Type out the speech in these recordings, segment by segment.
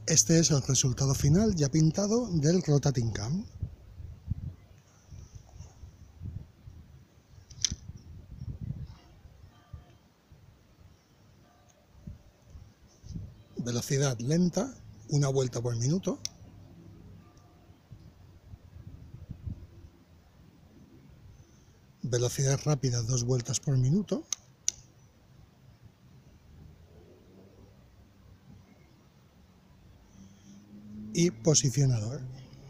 Este es el resultado final ya pintado del Rotating Cam. Velocidad lenta, 1 vuelta por minuto. Velocidad rápida, 2 vueltas por minuto. Y posicionador,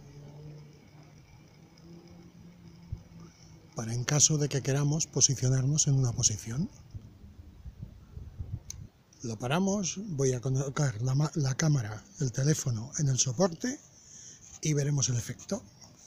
para en caso de que queramos posicionarnos en una posición. Lo paramos, voy a colocar la cámara, el teléfono en el soporte y veremos el efecto.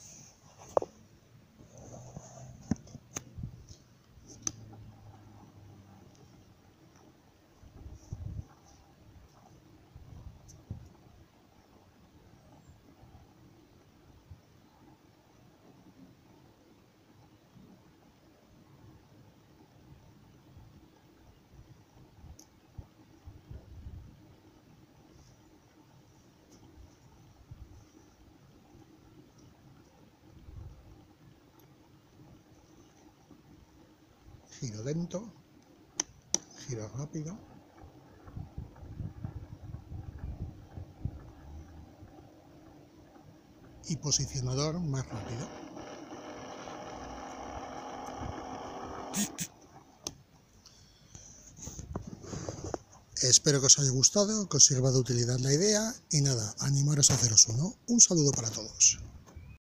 Giro lento, giro rápido. Y posicionador más rápido. Espero que os haya gustado, que os sirva de utilidad la idea y nada, animaros a haceros uno. Un saludo para todos.